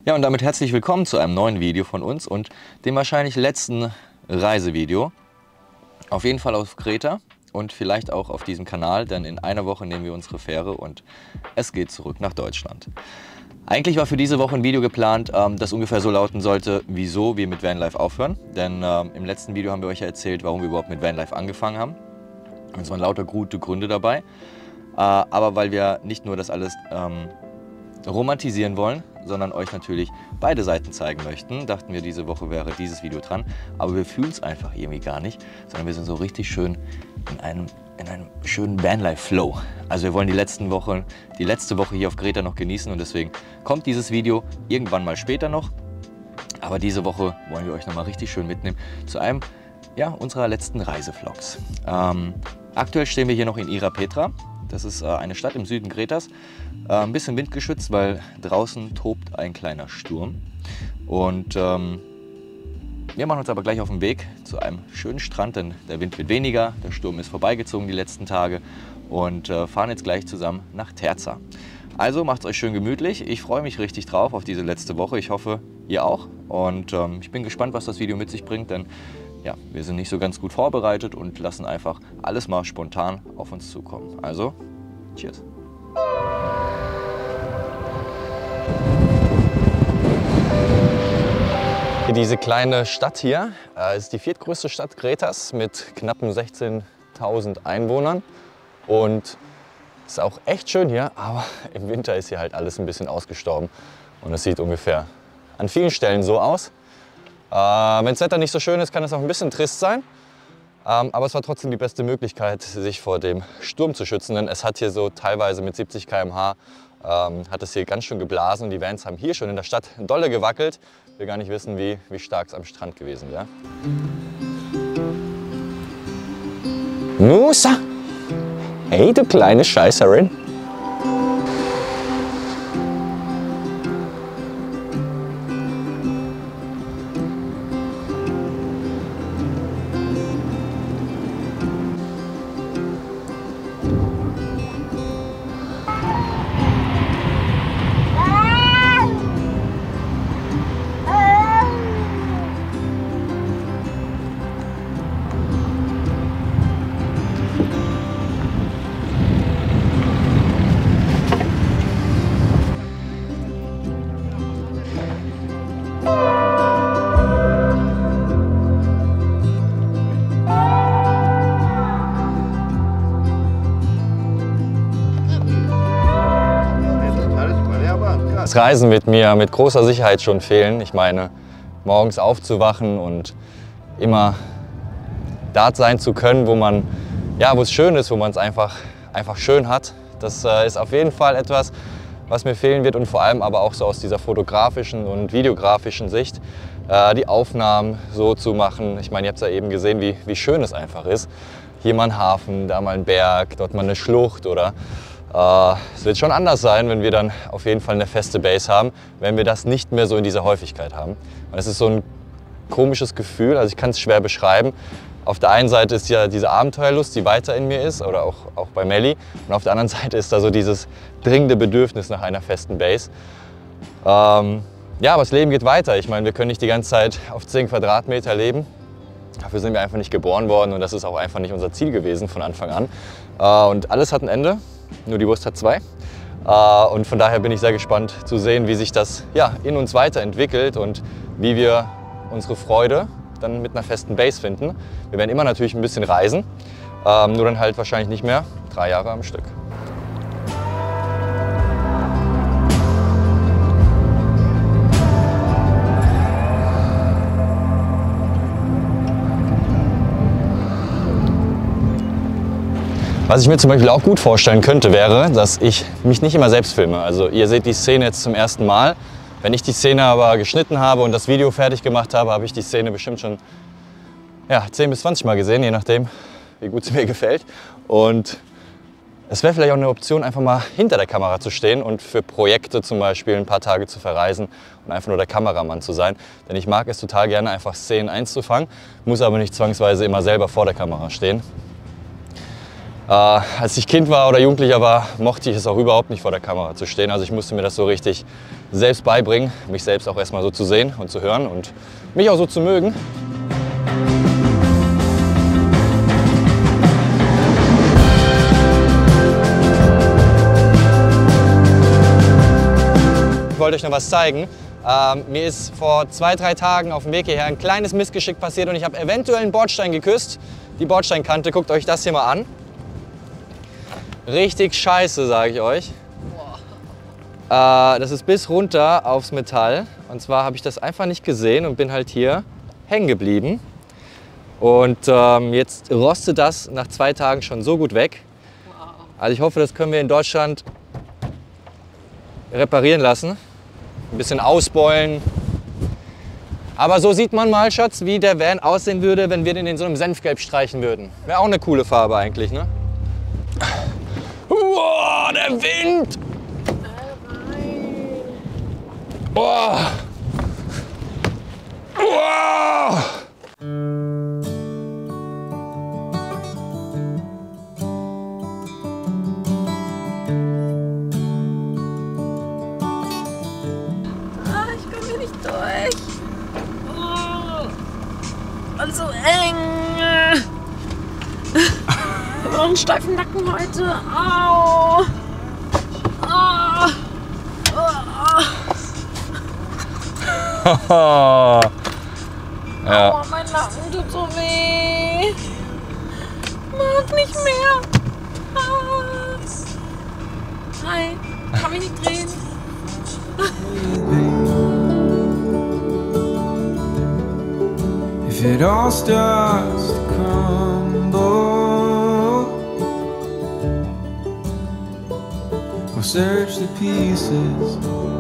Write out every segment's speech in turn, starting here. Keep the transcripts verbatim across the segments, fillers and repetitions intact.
Ja, und damit herzlich willkommen zu einem neuen Video von uns und dem wahrscheinlich letzten Reisevideo. Auf jeden Fall auf Kreta und vielleicht auch auf diesem Kanal, denn in einer Woche nehmen wir unsere Fähre und es geht zurück nach Deutschland. Eigentlich war für diese Woche ein Video geplant, das ungefähr so lauten sollte, wieso wir mit Vanlife aufhören. Denn im letzten Video haben wir euch ja erzählt, warum wir überhaupt mit Vanlife angefangen haben. Und es waren lauter gute Gründe dabei. Aber weil wir nicht nur das alles ähm, romantisieren wollen, sondern euch natürlich beide Seiten zeigen möchten, dachten wir, diese Woche wäre dieses Video dran. Aber wir fühlen es einfach irgendwie gar nicht, sondern wir sind so richtig schön in einem, in einem schönen Vanlife-Flow. Also wir wollen die letzten Wochen, die letzte Woche hier auf Kreta noch genießen und deswegen kommt dieses Video irgendwann mal später noch. Aber diese Woche wollen wir euch noch mal richtig schön mitnehmen zu einem ja, unserer letzten Reisevlogs. Ähm, aktuell stehen wir hier noch in Ierapetra. Das ist äh, eine Stadt im Süden Kretas. Äh, ein bisschen windgeschützt, weil draußen tobt ein kleiner Sturm. Und ähm, wir machen uns aber gleich auf den Weg zu einem schönen Strand, denn der Wind wird weniger, der Sturm ist vorbeigezogen die letzten Tage und äh, fahren jetzt gleich zusammen nach Terza. Also macht es euch schön gemütlich. Ich freue mich richtig drauf auf diese letzte Woche. Ich hoffe, ihr auch. Und ähm, ich bin gespannt, was das Video mit sich bringt, denn ja, wir sind nicht so ganz gut vorbereitet und lassen einfach alles mal spontan auf uns zukommen. Also, cheers! Diese kleine Stadt hier äh, ist die viertgrößte Stadt Kretas mit knappen sechzehntausend Einwohnern. Und ist auch echt schön hier, aber im Winter ist hier halt alles ein bisschen ausgestorben. Und es sieht ungefähr an vielen Stellen so aus. Äh, Wenn das Wetter nicht so schön ist, kann es auch ein bisschen trist sein. Ähm, aber es war trotzdem die beste Möglichkeit, sich vor dem Sturm zu schützen. Denn es hat hier so teilweise mit siebzig Kilometer pro Stunde ähm, hat es hier ganz schön geblasen. Und die Vans haben hier schon in der Stadt dolle gewackelt. Wir gar nicht wissen, wie, wie stark es am Strand gewesen wäre. Musa! Hey, du kleine Scheißerin! Das Reisen wird mir mit großer Sicherheit schon fehlen. Ich meine, morgens aufzuwachen und immer dort sein zu können, wo man, ja, wo es schön ist, wo man es einfach, einfach schön hat. Das äh, ist auf jeden Fall etwas, was mir fehlen wird und vor allem aber auch so aus dieser fotografischen und videografischen Sicht, äh, die Aufnahmen so zu machen. Ich meine, ihr habt ja eben gesehen, wie, wie schön es einfach ist. Hier mal ein Hafen, da mal ein Berg, dort mal eine Schlucht oder es wird schon anders sein, wenn wir dann auf jeden Fall eine feste Base haben, wenn wir das nicht mehr so in dieser Häufigkeit haben. Und es ist so ein komisches Gefühl, also ich kann es schwer beschreiben. Auf der einen Seite ist ja diese Abenteuerlust, die weiter in mir ist, oder auch, auch bei Melli. Und auf der anderen Seite ist da so dieses dringende Bedürfnis nach einer festen Base. Ähm, ja, aber das Leben geht weiter. Ich meine, wir können nicht die ganze Zeit auf zehn Quadratmeter leben. Dafür sind wir einfach nicht geboren worden und das ist auch einfach nicht unser Ziel gewesen von Anfang an. Äh, und alles hat ein Ende. Nur die Wurst hat zwei. Und von daher bin ich sehr gespannt zu sehen, wie sich das ja, in uns weiterentwickelt und wie wir unsere Freude dann mit einer festen Base finden. Wir werden immer natürlich ein bisschen reisen, nur dann halt wahrscheinlich nicht mehr drei Jahre am Stück. Was ich mir zum Beispiel auch gut vorstellen könnte, wäre, dass ich mich nicht immer selbst filme. Also ihr seht die Szene jetzt zum ersten Mal. Wenn ich die Szene aber geschnitten habe und das Video fertig gemacht habe, habe ich die Szene bestimmt schon ja, zehn bis zwanzig Mal gesehen, je nachdem, wie gut sie mir gefällt. Und es wäre vielleicht auch eine Option, einfach mal hinter der Kamera zu stehen und für Projekte zum Beispiel ein paar Tage zu verreisen und einfach nur der Kameramann zu sein. Denn ich mag es total gerne, einfach Szenen einzufangen, muss aber nicht zwangsweise immer selber vor der Kamera stehen. Äh, als ich Kind war oder Jugendlicher war, mochte ich es auch überhaupt nicht vor der Kamera zu stehen. Also ich musste mir das so richtig selbst beibringen, mich selbst auch erstmal so zu sehen und zu hören und mich auch so zu mögen. Ich wollte euch noch was zeigen. Ähm, mir ist vor zwei, drei Tagen auf dem Weg hierher ein kleines Missgeschick passiert und ich habe eventuell einen Bordstein geküsst. Die Bordsteinkante, guckt euch das hier mal an. Richtig scheiße, sage ich euch. Äh, das ist bis runter aufs Metall. Und zwar habe ich das einfach nicht gesehen und bin halt hier hängen geblieben. Und ähm, jetzt rostet das nach zwei Tagen schon so gut weg. Also ich hoffe, das können wir in Deutschland reparieren lassen. Ein bisschen ausbeulen. Aber so sieht man mal, Schatz, wie der Van aussehen würde, wenn wir den in so einem Senfgelb streichen würden. Wäre auch eine coole Farbe eigentlich, ne? Wow, der Wind! Wow! Wow! Ah, ich komme hier nicht durch. Oh, und so eng. Ich habe noch einen steifen Nacken heute. Au. Oh. Oh. Ja. Aua, mein Nacken tut so weh. Mag nicht mehr. Ah. Hi, kann mich nicht drehen. If it all starts to crumble, we'll search the pieces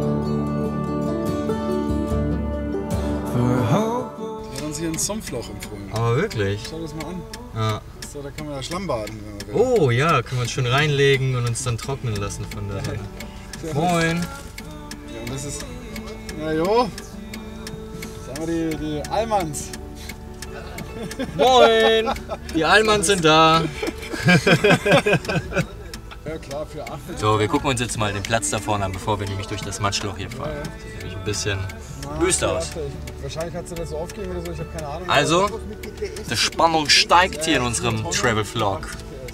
for hope. Der hat uns hier ein Sumpfloch empfohlen. Aber wirklich? Schau das mal an. Ja. So, da kann man ja Schlamm baden, wenn man will. Oh ja, können wir uns schön reinlegen und uns dann trocknen lassen von der Seite. Moin! Ja, und das ist. Na jo. Sagen wir die, die Allmanns. Moin! Die Allmanns sind da. Ja klar, für acht. So, wir gucken uns jetzt mal den Platz da vorne an, bevor wir nämlich durch das Matschloch hier fahren. Das sieht nämlich ein bisschen wüst aus. Wahrscheinlich hat sie das so aufgegeben oder so, ich habe keine Ahnung. Also, die Spannung steigt hier in unserem Travel-Vlog.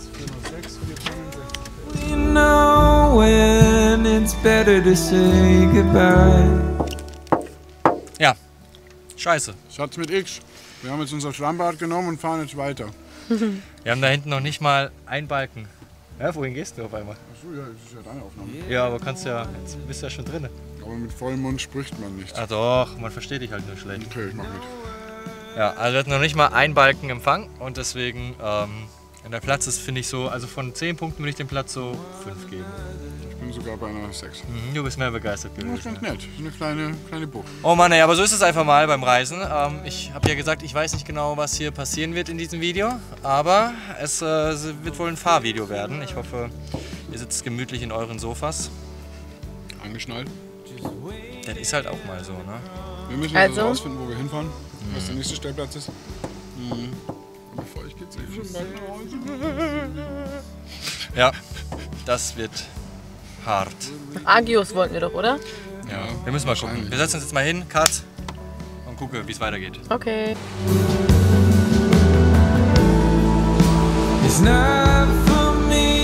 You know when it's better to say goodbye. Ja, scheiße. Schatz mit X. Wir haben jetzt unser Schlammbad genommen und fahren jetzt weiter. Wir haben da hinten noch nicht mal einen Balken. Ja, wohin gehst du auf einmal? Achso, ja, das ist ja deine Aufnahme. Ja, aber kannst ja, jetzt bist du ja schon drin. Aber mit vollem Mund spricht man nicht. Ah doch, man versteht dich halt nur schlecht. Okay, ich mach mit. Ja, also wir hatten noch nicht mal einen Balken Empfang und deswegen, ähm, der Platz ist, finde ich so, also von zehn Punkten würde ich dem Platz so fünf geben. Ich bin sogar bei einer sechs. Mhm, du bist mehr begeistert Das ist gewesen. ganz nett. Eine kleine, kleine Bucht. Oh Mann, ey, aber so ist es einfach mal beim Reisen. Ähm, ich habe ja gesagt, ich weiß nicht genau, was hier passieren wird in diesem Video, aber es äh, wird wohl ein Fahrvideo werden. Ich hoffe, ihr sitzt gemütlich in euren Sofas. Angeschnallt. Das ist halt auch mal so, ne? Wir müssen also Also? rausfinden, wo wir hinfahren. Was der nächste Stellplatz ist. Mhm. Bevor ich geht's eh schon bald nach Hause. Ja, das wird hart. Agios wollten wir doch, oder? Ja, wir müssen mal gucken. Wir setzen uns jetzt mal hin, Cut, und gucken, wie es weitergeht. Okay. It's not for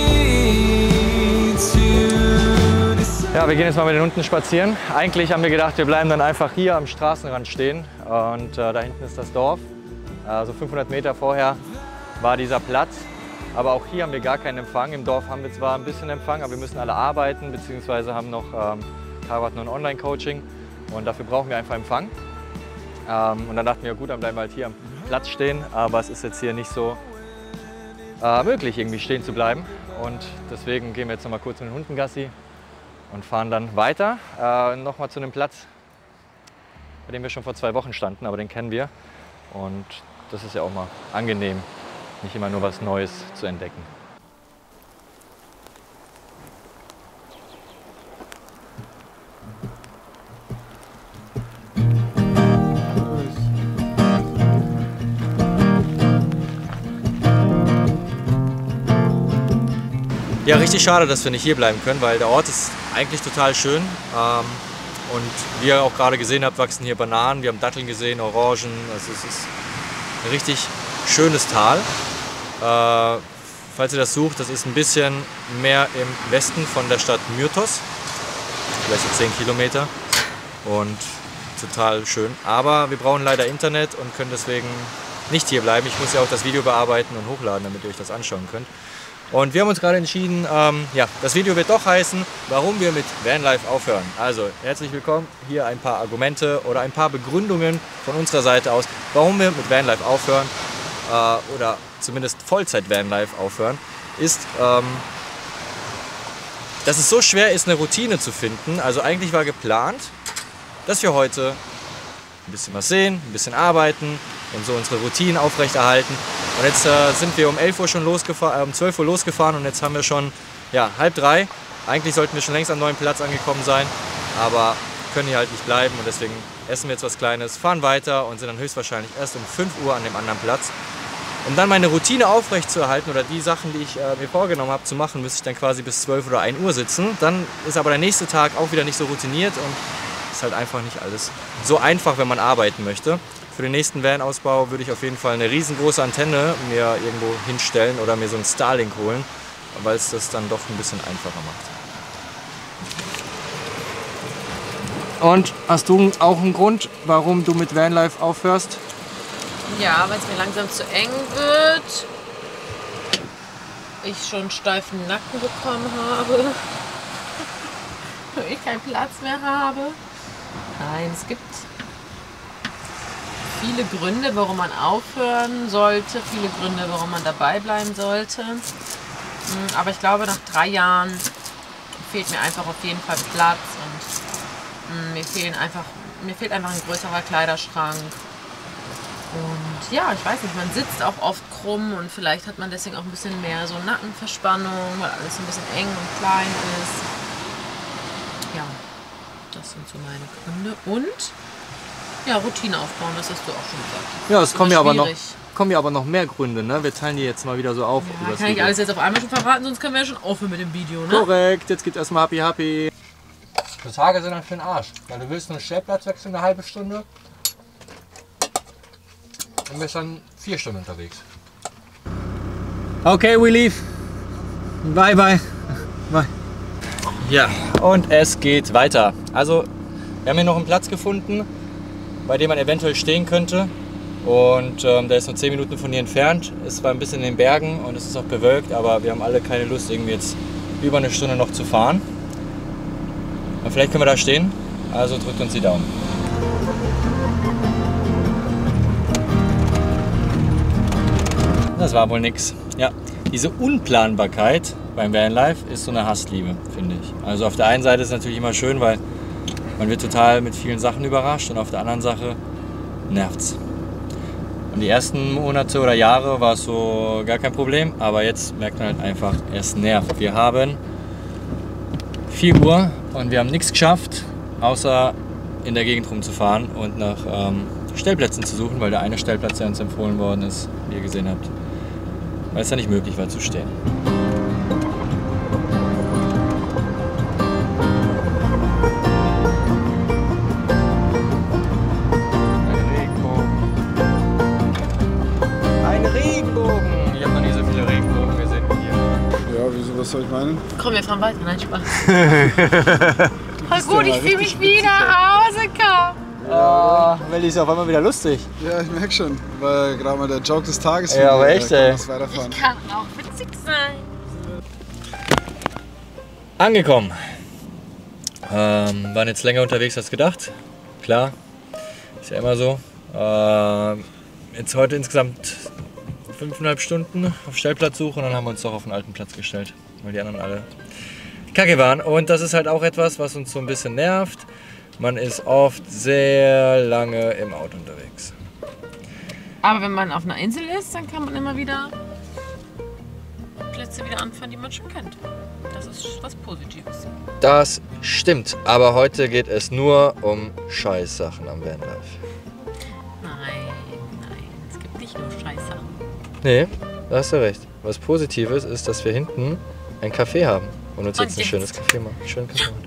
me to decide. Ja, wir gehen jetzt mal mit den Hunden spazieren. Eigentlich haben wir gedacht, wir bleiben dann einfach hier am Straßenrand stehen. Und äh, da hinten ist das Dorf. Also fünfhundert Meter vorher war dieser Platz. Aber auch hier haben wir gar keinen Empfang. Im Dorf haben wir zwar ein bisschen Empfang, aber wir müssen alle arbeiten, beziehungsweise haben noch ähm, Harvard noch ein Online-Coaching. Und dafür brauchen wir einfach Empfang. Ähm, und dann dachten wir, gut, dann bleiben wir halt hier am Platz stehen. Aber es ist jetzt hier nicht so äh, möglich, irgendwie stehen zu bleiben. Und deswegen gehen wir jetzt noch mal kurz mit den Hunden Gassi und fahren dann weiter. Äh, noch mal zu einem Platz, bei dem wir schon vor zwei Wochen standen, aber den kennen wir. Und das ist ja auch mal angenehm, nicht immer nur was Neues zu entdecken. Ja, richtig schade, dass wir nicht hier bleiben können, weil der Ort ist eigentlich total schön. Ähm, und wie ihr auch gerade gesehen habt, wachsen hier Bananen, wir haben Datteln gesehen, Orangen. Also es ist ein richtig schönes Tal. Äh, falls ihr das sucht, das ist ein bisschen mehr im Westen von der Stadt Myrtos. Vielleicht so zehn Kilometer. Und total schön. Aber wir brauchen leider Internet und können deswegen nicht hier bleiben. Ich muss ja auch das Video bearbeiten und hochladen, damit ihr euch das anschauen könnt. Und wir haben uns gerade entschieden, ähm, ja, das Video wird doch heißen, warum wir mit Vanlife aufhören. Also, herzlich willkommen, hier ein paar Argumente oder ein paar Begründungen von unserer Seite aus, warum wir mit Vanlife aufhören, äh, oder zumindest Vollzeit-Vanlife aufhören, ist, ähm, dass es so schwer ist, eine Routine zu finden. Also eigentlich war geplant, dass wir heute ein bisschen was sehen, ein bisschen arbeiten und so unsere Routinen aufrechterhalten. Und jetzt äh, sind wir um elf Uhr schon losgefahren, äh, um zwölf Uhr losgefahren und jetzt haben wir schon ja, halb drei. Eigentlich sollten wir schon längst am neuen Platz angekommen sein, aber können hier halt nicht bleiben und deswegen essen wir jetzt was Kleines, fahren weiter und sind dann höchstwahrscheinlich erst um fünf Uhr an dem anderen Platz. Um dann meine Routine aufrechtzuerhalten oder die Sachen, die ich äh, mir vorgenommen habe zu machen, müsste ich dann quasi bis zwölf oder ein Uhr sitzen. Dann ist aber der nächste Tag auch wieder nicht so routiniert und ist halt einfach nicht alles so einfach, wenn man arbeiten möchte. Für den nächsten Van-Ausbau würde ich auf jeden Fall eine riesengroße Antenne mir irgendwo hinstellen oder mir so einen Starlink holen, weil es das dann doch ein bisschen einfacher macht. Und hast du auch einen Grund, warum du mit Vanlife aufhörst? Ja, weil es mir langsam zu eng wird. Ich schon steifen Nacken bekommen habe. Ich keinen Platz mehr habe. Nein, es gibt viele Gründe, warum man aufhören sollte, viele Gründe, warum man dabei bleiben sollte. Aber ich glaube, nach drei Jahren fehlt mir einfach auf jeden Fall Platz und mir, fehlen einfach, mir fehlt einfach ein größerer Kleiderschrank. Und ja, ich weiß nicht, man sitzt auch oft krumm und vielleicht hat man deswegen auch ein bisschen mehr so Nackenverspannung, weil alles ein bisschen eng und klein ist. Ja, das sind so meine Gründe. Und ja, Routine aufbauen, das hast du auch schon gesagt. Ja, es kommen ja, aber noch, kommen ja aber noch mehr Gründe, ne? Wir teilen die jetzt mal wieder so auf. Ja, kann ich alles jetzt auf einmal schon verraten, sonst können wir ja schon aufhören mit dem Video, ne? Korrekt, jetzt gibt's erstmal Happy Happy. Die Tage sind dann für den Arsch, weil du willst nur einen Stellplatz wechseln, eine halbe Stunde. Und bist dann vier Stunden unterwegs. Okay, we leave. Bye, bye. Bye. Ja, und es geht weiter. Also, wir haben hier noch einen Platz gefunden, bei dem man eventuell stehen könnte. Und ähm, der ist nur zehn Minuten von hier entfernt. Es war ein bisschen in den Bergen und es ist auch bewölkt, aber wir haben alle keine Lust, irgendwie jetzt über eine Stunde noch zu fahren. Und vielleicht können wir da stehen. Also drückt uns die Daumen. Das war wohl nix. Ja, diese Unplanbarkeit beim Vanlife ist so eine Hassliebe, finde ich. Also auf der einen Seite ist es natürlich immer schön, weil man wird total mit vielen Sachen überrascht und auf der anderen Sache nervt's. Und die ersten Monate oder Jahre war es so gar kein Problem, aber jetzt merkt man halt einfach, es nervt. Wir haben vier Uhr und wir haben nichts geschafft, außer in der Gegend rumzufahren und nach ähm, Stellplätzen zu suchen, weil der eine Stellplatz, der uns empfohlen worden ist, wie ihr gesehen habt, weil es ja nicht möglich war zu stehen. Was soll ich meinen? Komm, wir fahren weiter. Nein, Spaß. Voll gut, ich fühle mich wie nach Hause kommen. Oh, Melli ist auf einmal wieder lustig. Ja, ich merke schon. War gerade mal der Joke des Tages. Ja, aber echt, ey. Ich kann auch witzig sein. Angekommen. Ähm, waren jetzt länger unterwegs als gedacht. Klar, ist ja immer so. Ähm, jetzt heute insgesamt fünfeinhalb Stunden auf Stellplatzsuche und dann haben wir uns doch auf einen alten Platz gestellt, weil die anderen alle kacke waren. Und das ist halt auch etwas, was uns so ein bisschen nervt. Man ist oft sehr lange im Auto unterwegs. Aber wenn man auf einer Insel ist, dann kann man immer wieder Plätze wieder anfahren, die man schon kennt. Das ist was Positives. Das stimmt, aber heute geht es nur um Scheißsachen am Vanlife. Nein, nein, es gibt nicht nur Scheißsachen. Nee, da hast du recht. Was Positives ist, dass wir hinten ein Café haben und uns Und jetzt ein jetzt. schönes Café machen. Schönen Kaffee machen.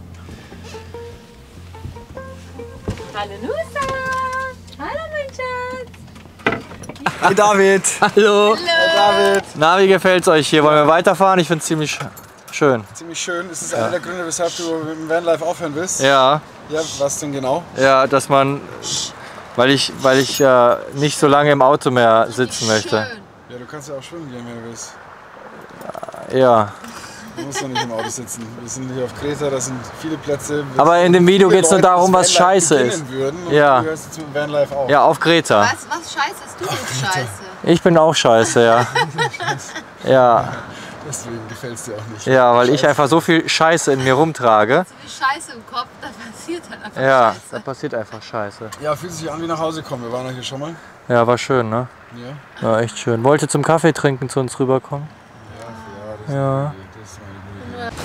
Hallo Nusa! Hallo mein Schatz! Hey David! Hallo! Hallo! David! Na, wie gefällt's euch hier? Wollen wir weiterfahren? Ich find's ziemlich schön. Ziemlich schön. Ist es einer der Gründe, weshalb du mit dem Vanlife aufhören willst? Ja, Ja, was denn genau? ja, dass man, weil ich, weil ich äh, nicht so lange im Auto mehr sitzen möchte. Ja, du kannst ja auch schwimmen gehen, wenn du willst. Ja. Du musst doch nicht im Auto sitzen. Wir sind hier auf Kreta, da sind viele Plätze. Aber in dem Video viele geht's nur Leute darum, das was Vanlife scheiße beginnen ist. Würden und Ja. du hörst jetzt mit dem Vanlife auf. Ja, auf Kreta. Was, was scheiße ist, du bist scheiße. Ich bin auch scheiße, ja. Ja, Deswegen gefällt es dir auch nicht. ja, weil ich Scheiße. einfach so viel Scheiße in mir rumtrage. So viel Scheiße im Kopf, da passiert halt einfach Ja, da Scheiße. passiert einfach Scheiße. Ja, fühlt sich an wie nach Hause kommen. Wir waren ja hier schon mal. Ja, war schön, ne? Ja. War echt schön. Wollt ihr zum Kaffee trinken zu uns rüberkommen? Ja, ja, das, Ja. Ist, das ist meine gute Idee.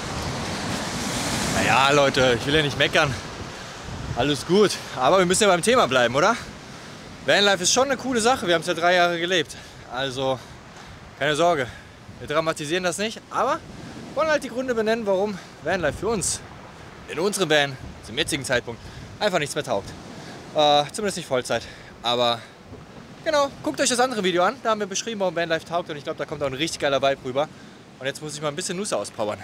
Naja, Leute, ich will ja nicht meckern. Alles gut. Aber wir müssen ja beim Thema bleiben, oder? Vanlife ist schon eine coole Sache. Wir haben es ja drei Jahre gelebt. Also, keine Sorge. Wir dramatisieren das nicht. Aber wollen halt die Gründe benennen, warum Vanlife für uns in unserem Van zum jetzigen Zeitpunkt einfach nichts mehr taugt. Äh, zumindest nicht Vollzeit. Aber genau, guckt euch das andere Video an. Da haben wir beschrieben, warum Vanlife taugt. Und ich glaube, da kommt auch ein richtig geiler Vibe rüber. Und jetzt muss ich mal ein bisschen Nusse auspowern.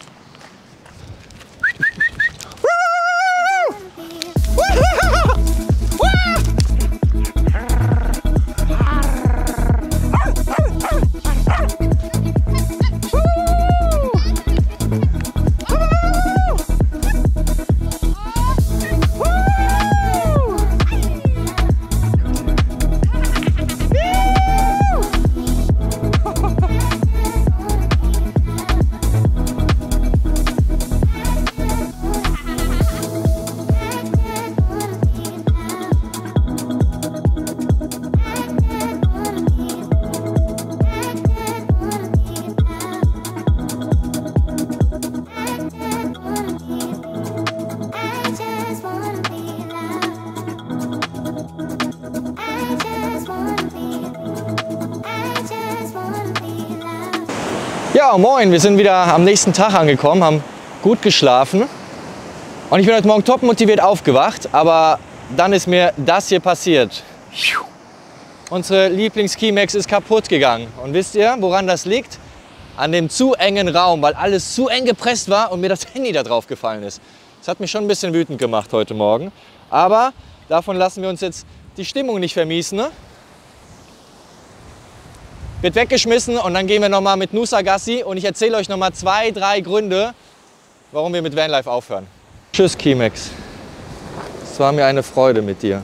Ja, moin, wir sind wieder am nächsten Tag angekommen, haben gut geschlafen und ich bin heute Morgen top motiviert aufgewacht, aber dann ist mir das hier passiert. Unsere Lieblings-Keymax ist kaputt gegangen und wisst ihr, woran das liegt? An dem zu engen Raum, weil alles zu eng gepresst war und mir das Handy da drauf gefallen ist. Das hat mich schon ein bisschen wütend gemacht heute Morgen, aber davon lassen wir uns jetzt die Stimmung nicht vermiesen, ne? Wird weggeschmissen und dann gehen wir noch mal mit Nusa Gassi und ich erzähle euch noch mal zwei, drei Gründe, warum wir mit Vanlife aufhören. Tschüss Keymax. Es war mir eine Freude mit dir.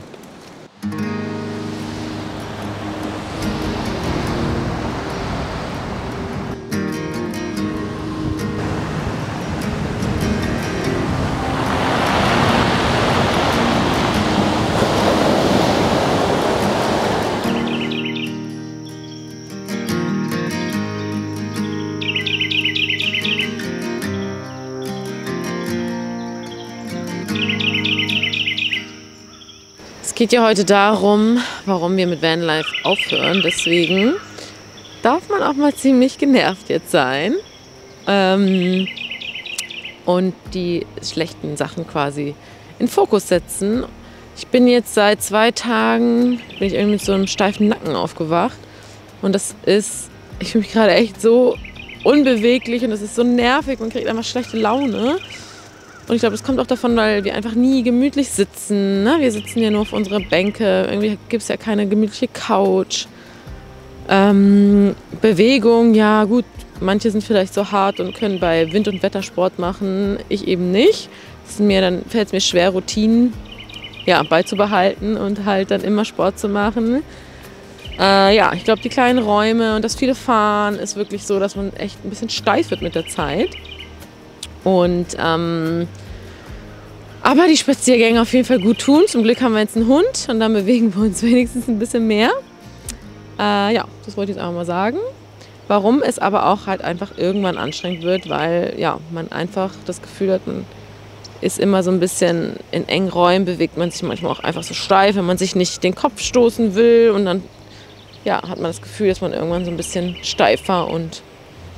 Es geht ja heute darum, warum wir mit Vanlife aufhören. Deswegen darf man auch mal ziemlich genervt jetzt sein. Ähm, und die schlechten Sachen quasi in Fokus setzen. Ich bin jetzt seit zwei Tagen, bin ich irgendwie mit so einem steifen Nacken aufgewacht. Und das ist, ich fühle mich gerade echt so unbeweglich und das ist so nervig. Man kriegt einfach schlechte Laune. Und ich glaube, das kommt auch davon, weil wir einfach nie gemütlich sitzen. Ne? Wir sitzen ja nur auf unserer Bänke. Irgendwie gibt es ja keine gemütliche Couch. Ähm, Bewegung, ja gut, manche sind vielleicht so hart und können bei Wind- und Wetter Sport machen. Ich eben nicht. Das ist mir, dann fällt es mir schwer, Routinen ja, beizubehalten und halt dann immer Sport zu machen. Äh, ja, ich glaube, die kleinen Räume und das viele Fahren ist wirklich so, dass man echt ein bisschen steif wird mit der Zeit. Und ähm, aber die Spaziergänge auf jeden Fall gut tun. Zum Glück haben wir jetzt einen Hund und dann bewegen wir uns wenigstens ein bisschen mehr. Äh, ja, das wollte ich jetzt einfach mal sagen. Warum es aber auch halt einfach irgendwann anstrengend wird, weil ja, man einfach das Gefühl hat, man ist immer so ein bisschen in engen Räumen, bewegt man sich manchmal auch einfach so steif, wenn man sich nicht den Kopf stoßen will. Und dann ja, hat man das Gefühl, dass man irgendwann so ein bisschen steifer und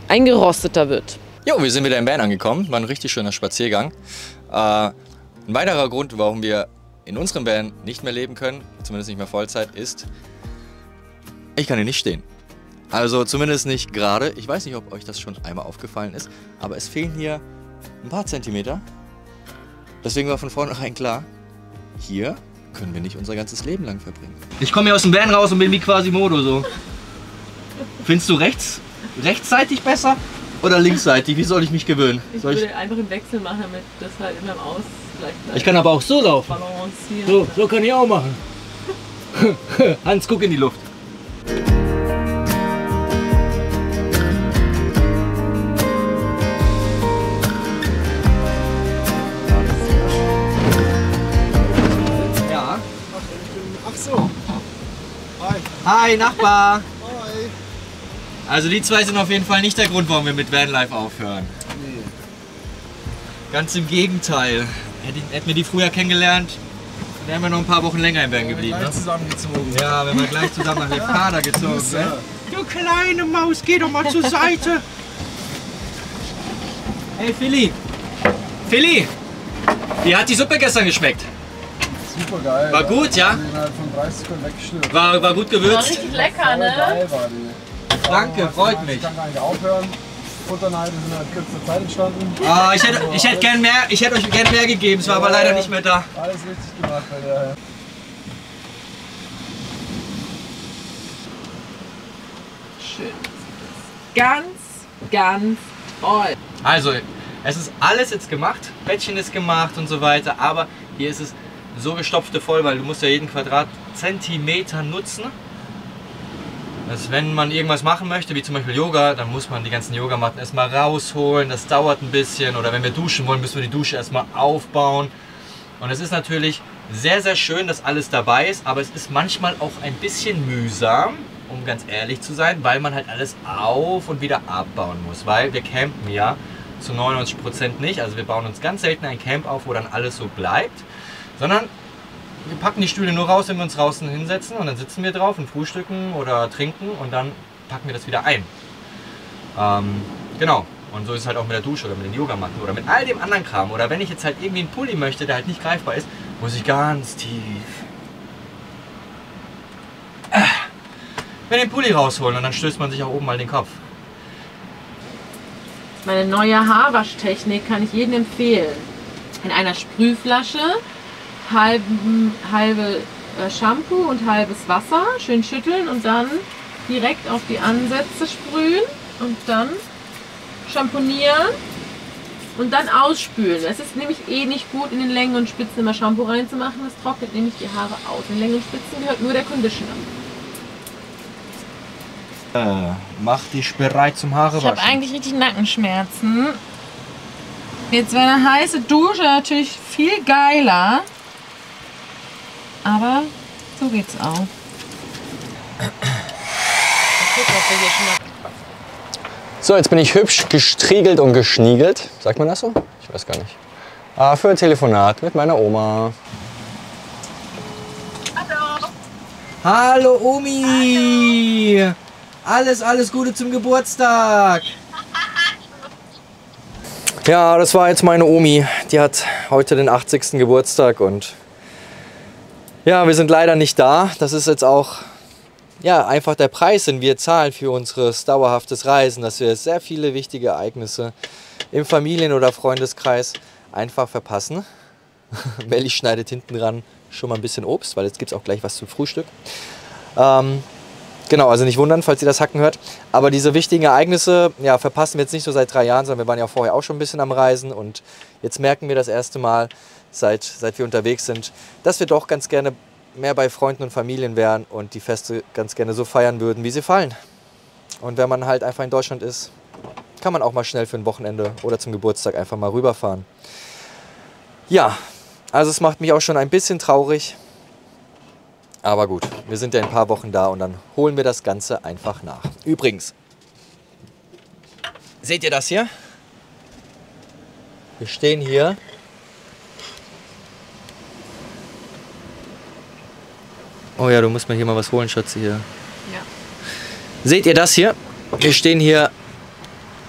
eingerosteter wird. Jo, wir sind wieder in Bern angekommen. War ein richtig schöner Spaziergang. Äh, ein weiterer Grund, warum wir in unserem Van nicht mehr leben können, zumindest nicht mehr Vollzeit, ist, ich kann hier nicht stehen. Also zumindest nicht gerade. Ich weiß nicht, ob euch das schon einmal aufgefallen ist, aber es fehlen hier ein paar Zentimeter. Deswegen war von vornherein klar, hier können wir nicht unser ganzes Leben lang verbringen. Ich komme hier aus dem Van raus und bin wie Quasimodo so. Findest du rechts, rechtsseitig besser oder linksseitig? Wie soll ich mich gewöhnen? Ich soll würde ich... einfach einen Wechsel machen, damit das halt in meinem Ausgleich bleibt. Ich kann aber auch so laufen. Balancieren. So, so kann ich auch machen. Hans, guck in die Luft. Ja. Ach so. Hi. Hi, Nachbar. Hi. Also die zwei sind auf jeden Fall nicht der Grund, warum wir mit Vanlife aufhören. Nee. Ganz im Gegenteil. Hätten wir die früher kennengelernt, wären wir noch ein paar Wochen länger im Van geblieben. Gleich Ne? zusammengezogen. Ja, wenn wir gleich zusammen nach Lefkada gezogen Grüße. sind. Du kleine Maus, geh doch mal zur Seite. Hey Philly. Philly. Wie hat die Suppe gestern geschmeckt? Super geil. War gut, ja? Innerhalb von dreißig Sekunden weggeschnitten. War, war gut War gewürzt? richtig lecker, Voll ne? geil war die. Danke, freut mich. Ich kann gar nicht aufhören. Futterneide sind in kürzester Zeit entstanden. Ah, ich hätte, ich hätte gern mehr, ich hätte euch gern mehr gegeben, es war aber leider nicht mehr da. Alles richtig gemacht bei der. Schön. Ganz, ganz toll. Also, es ist alles jetzt gemacht, Bettchen ist gemacht und so weiter, aber hier ist es so gestopfte voll, weil du musst ja jeden Quadratzentimeter nutzen. Also wenn man irgendwas machen möchte, wie zum Beispiel Yoga, dann muss man die ganzen Yogamatten erstmal rausholen, das dauert ein bisschen. Oder wenn wir duschen wollen, müssen wir die Dusche erstmal aufbauen. Und es ist natürlich sehr, sehr schön, dass alles dabei ist, aber es ist manchmal auch ein bisschen mühsam, um ganz ehrlich zu sein, weil man halt alles auf und wieder abbauen muss. Weil wir campen ja zu neunundneunzig Prozent nicht, also wir bauen uns ganz selten ein Camp auf, wo dann alles so bleibt, sondern wir packen die Stühle nur raus, wenn wir uns draußen hinsetzen und dann sitzen wir drauf und frühstücken oder trinken und dann packen wir das wieder ein. Ähm, genau. Und so ist es halt auch mit der Dusche oder mit den Yogamatten oder mit all dem anderen Kram. Oder wenn ich jetzt halt irgendwie einen Pulli möchte, der halt nicht greifbar ist, muss ich ganz tief äh, mir den Pulli rausholen und dann stößt man sich auch oben mal den Kopf. Meine neue Haarwaschtechnik kann ich jedem empfehlen. In einer Sprühflasche, halben, halbe äh, Shampoo und halbes Wasser, schön schütteln und dann direkt auf die Ansätze sprühen und dann schamponieren und dann ausspülen. Es ist nämlich eh nicht gut, in den Längen und Spitzen immer Shampoo reinzumachen, das trocknet nämlich die Haare aus. In den Längen und Spitzen gehört nur der Conditioner. Äh, mach dich bereit zum Haare Ich habe eigentlich richtig Nackenschmerzen. Jetzt wäre eine heiße Dusche natürlich viel geiler. Aber so geht's auch. So, jetzt bin ich hübsch gestriegelt und geschniegelt. Sagt man das so? Ich weiß gar nicht. Ah, für ein Telefonat mit meiner Oma. Hallo. Hallo Omi! Hallo. Alles, alles Gute zum Geburtstag! Ja, das war jetzt meine Omi. Die hat heute den achtzigsten Geburtstag und ja, wir sind leider nicht da. Das ist jetzt auch ja, einfach der Preis, den wir zahlen für unser dauerhaftes Reisen, dass wir sehr viele wichtige Ereignisse im Familien- oder Freundeskreis einfach verpassen. Melli schneidet hinten dran schon mal ein bisschen Obst, weil jetzt gibt es auch gleich was zum Frühstück. Ähm, genau, also nicht wundern, falls ihr das Hacken hört. Aber diese wichtigen Ereignisse ja, verpassen wir jetzt nicht so seit drei Jahren, sondern wir waren ja vorher auch schon ein bisschen am Reisen. Und jetzt merken wir das erste Mal, seit, seit wir unterwegs sind, dass wir doch ganz gerne mehr bei Freunden und Familien wären und die Feste ganz gerne so feiern würden, wie sie fallen. Und wenn man halt einfach in Deutschland ist, kann man auch mal schnell für ein Wochenende oder zum Geburtstag einfach mal rüberfahren. Ja, also es macht mich auch schon ein bisschen traurig. Aber gut, wir sind ja in ein paar Wochen da und dann holen wir das Ganze einfach nach. Übrigens, seht ihr das hier? Wir stehen hier. Oh ja, du musst mir hier mal was holen, Schatzi, hier. Ja. Seht ihr das hier? Wir stehen hier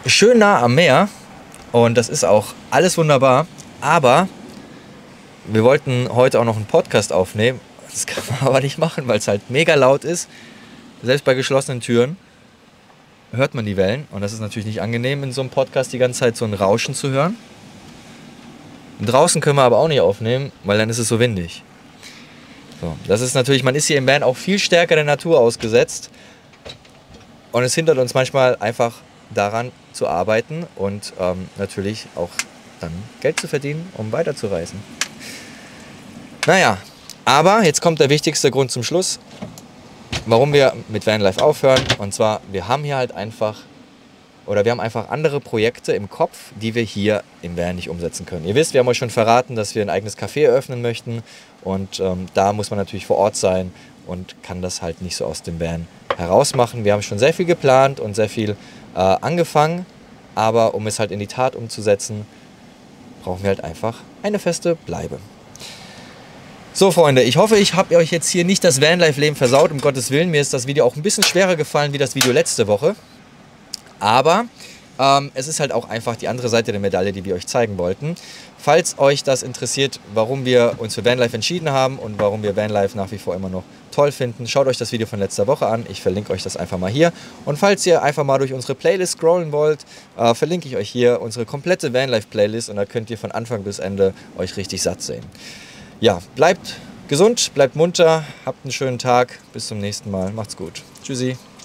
schön nah am Meer und das ist auch alles wunderbar, aber wir wollten heute auch noch einen Podcast aufnehmen. Das kann man aber nicht machen, weil es halt mega laut ist. Selbst bei geschlossenen Türen hört man die Wellen und das ist natürlich nicht angenehm, in so einem Podcast die ganze Zeit so ein Rauschen zu hören. Und draußen können wir aber auch nicht aufnehmen, weil dann ist es so windig. So, das ist natürlich, man ist hier im Van auch viel stärker der Natur ausgesetzt und es hindert uns manchmal einfach daran zu arbeiten und ähm, natürlich auch dann Geld zu verdienen, um weiterzureisen. Naja, aber jetzt kommt der wichtigste Grund zum Schluss, warum wir mit Vanlife aufhören. Und zwar, wir haben hier halt einfach, oder wir haben einfach andere Projekte im Kopf, die wir hier im Van nicht umsetzen können. Ihr wisst, wir haben euch schon verraten, dass wir ein eigenes Café eröffnen möchten. Und ähm, da muss man natürlich vor Ort sein und kann das halt nicht so aus dem Van heraus machen. Wir haben schon sehr viel geplant und sehr viel äh, angefangen. Aber um es halt in die Tat umzusetzen, brauchen wir halt einfach eine feste Bleibe. So Freunde, ich hoffe, ich habe euch jetzt hier nicht das Vanlife-Leben versaut, um Gottes Willen. Mir ist das Video auch ein bisschen schwerer gefallen wie das Video letzte Woche. Aber ähm, es ist halt auch einfach die andere Seite der Medaille, die wir euch zeigen wollten. Falls euch das interessiert, warum wir uns für Vanlife entschieden haben und warum wir Vanlife nach wie vor immer noch toll finden, schaut euch das Video von letzter Woche an. Ich verlinke euch das einfach mal hier. Und falls ihr einfach mal durch unsere Playlist scrollen wollt, äh, verlinke ich euch hier unsere komplette Vanlife-Playlist und da könnt ihr von Anfang bis Ende euch richtig satt sehen. Ja, bleibt gesund, bleibt munter, habt einen schönen Tag. Bis zum nächsten Mal. Macht's gut. Tschüssi.